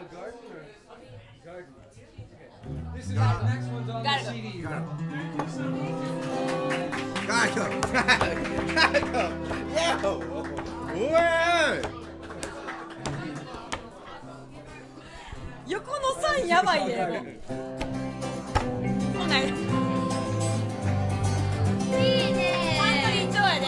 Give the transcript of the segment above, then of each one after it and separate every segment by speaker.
Speaker 1: called Garden or Garden? Okay. This is the next one's on the CD.
Speaker 2: Gotta go. Gotta go. Yo. Whoa.
Speaker 3: 横のサインやばいね。そうなんや。いいね。パントリー長やで。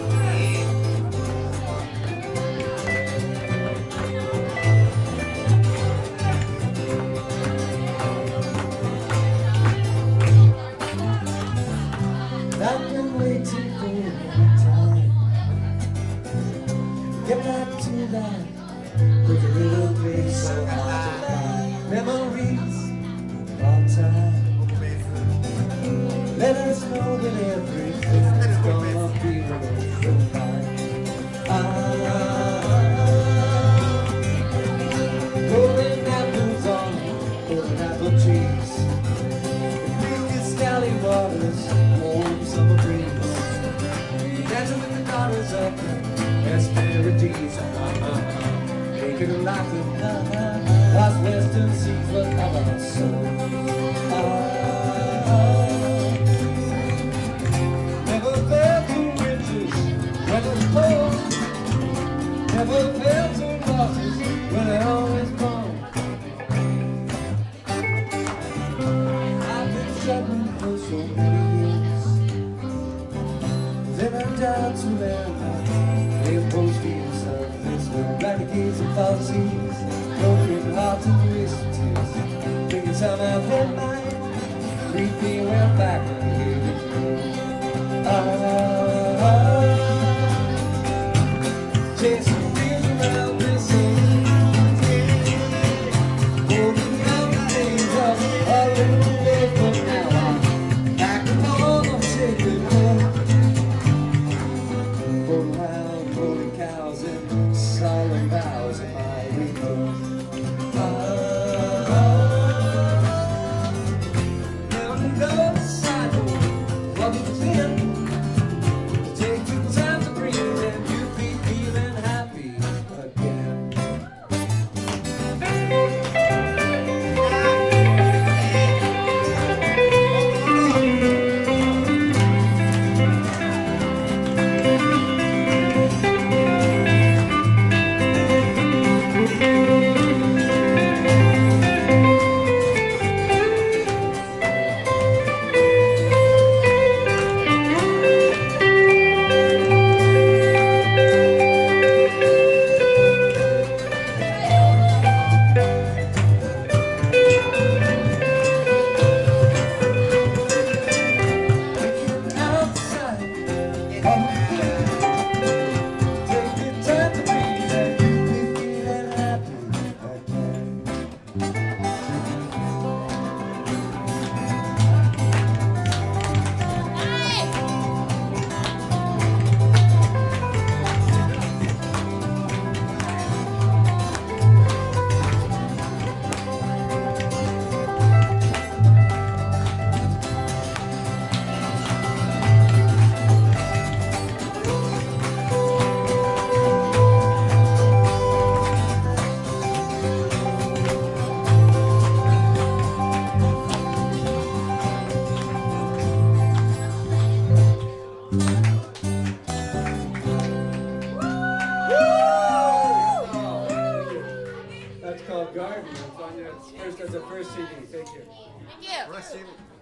Speaker 4: I've been waiting for a long time. Get back to life with a little place so hard to find. Memories of time. Let us know that everything's gonna be fine. Golden apples on golden apple trees. Green scally waters. Summer breeze, dancing with the daughters of the Hesperides, making a life of lost western seas will have our souls. Never felt to riches when it's cold, never felt to losses when they're always gone. I've been struggling for so many years. Then I'm down to land, rainbows being surface with renegades and falsies, broken hearts and wasted tears. Thinking time I've had mine, leave me well back when here with you. Chasing dreams around this age, holding out the days of a little day from now on. Back upon the sacred road. Holy cows and solemn vows of my weekend. Now to go on the sidewalk, what it's been to take two time to breathe and you be feeling happy again.
Speaker 1: That's called Garden. It's on your first, that's the first CD. Thank you.
Speaker 3: Thank you.